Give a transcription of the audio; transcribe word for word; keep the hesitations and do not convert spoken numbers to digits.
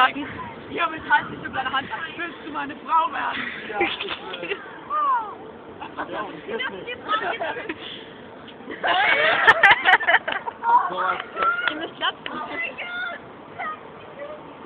sagen. Hier, mit halt dich um deine Hand an. Willst du meine Frau werden? Ja. Ja, und jetzt nicht. So was. Ihr müsst platzen.